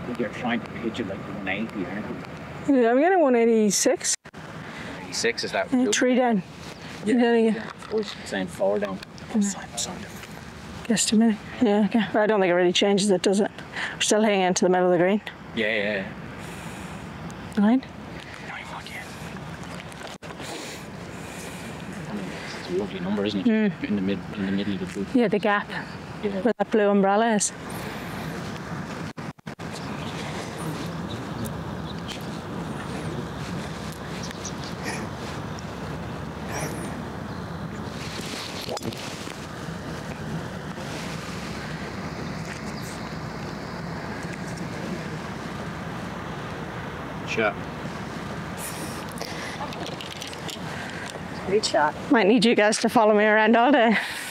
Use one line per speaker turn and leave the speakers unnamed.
You're trying to pitch it like 180, aren't you?
Yeah, I'm getting 186.
86 is that?
3 down.
Yeah. I was saying 4 down.
Guess a minute. Yeah, okay. I don't think it really changes it, does it? We're still hanging into the middle of the green.
Yeah.
9.
It's a lovely number, isn't it? In the middle of the blue.
Yeah, the gap where that blue umbrella is.
Shot.
Great shot.
Might need you guys to follow me around all day.